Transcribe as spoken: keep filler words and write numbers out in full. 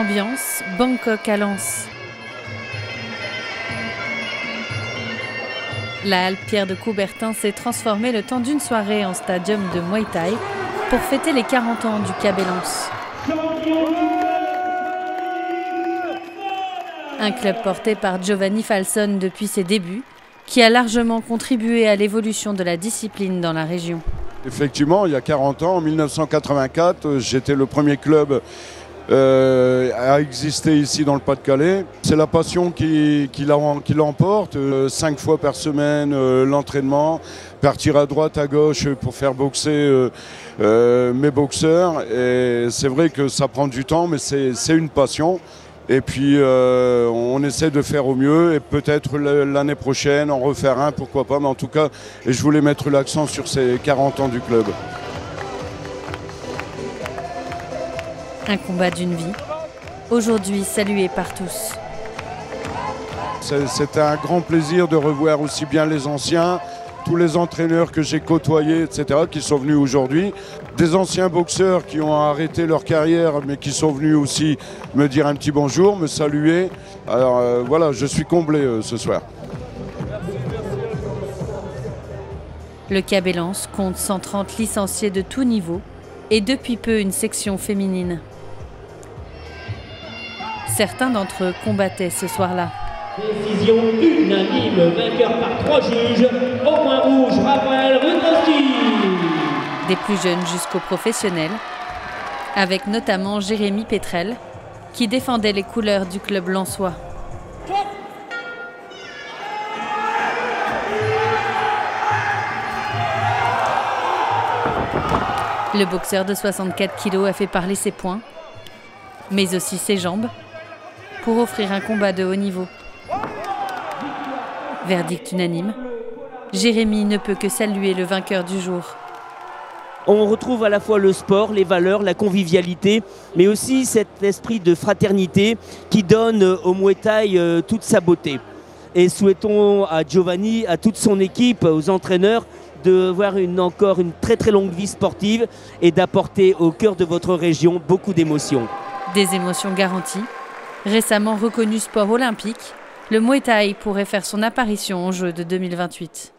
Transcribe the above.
Ambiance, Bangkok à Lens. La halle Pierre de Coubertin s'est transformée le temps d'une soirée en stadium de Muay Thai pour fêter les quarante ans du K B Lens. Un club porté par Giovanni Falson depuis ses débuts, qui a largement contribué à l'évolution de la discipline dans la région. Effectivement, il y a quarante ans, en mille neuf cent quatre-vingt-quatre, j'étais le premier club euh, à exister ici dans le Pas-de-Calais. C'est la passion qui, qui l'emporte. Euh, cinq fois par semaine, euh, l'entraînement, partir à droite, à gauche pour faire boxer euh, euh, mes boxeurs. Et c'est vrai que ça prend du temps, mais c'est une passion. Et puis euh, on essaie de faire au mieux et peut-être l'année prochaine en refaire un, pourquoi pas. Mais en tout cas, et je voulais mettre l'accent sur ces quarante ans du club. Un combat d'une vie, aujourd'hui salué par tous. C'était un grand plaisir de revoir aussi bien les anciens, tous les entraîneurs que j'ai côtoyés, et cetera, qui sont venus aujourd'hui. Des anciens boxeurs qui ont arrêté leur carrière, mais qui sont venus aussi me dire un petit bonjour, me saluer. Alors euh, voilà, je suis comblé euh, ce soir. Le K B Lens compte cent trente licenciés de tous niveaux et depuis peu une section féminine. Certains d'entre eux combattaient ce soir-là. Décision unanime, vainqueur par trois juges, au point rouge, Raphaël Rudnowski. Des plus jeunes jusqu'aux professionnels, avec notamment Jérémy Pétrel, qui défendait les couleurs du club lensois. Le boxeur de soixante-quatre kilos a fait parler ses poings, mais aussi ses jambes, pour offrir un combat de haut niveau. Verdict unanime, Jérémy ne peut que saluer le vainqueur du jour. On retrouve à la fois le sport, les valeurs, la convivialité, mais aussi cet esprit de fraternité qui donne au Muay Thai toute sa beauté. Et souhaitons à Giovanni, à toute son équipe, aux entraîneurs, de voir une, encore une très très longue vie sportive et d'apporter au cœur de votre région beaucoup d'émotions. Des émotions garanties. Récemment reconnu sport olympique, le Muay Thai pourrait faire son apparition aux Jeux de deux mille vingt-huit.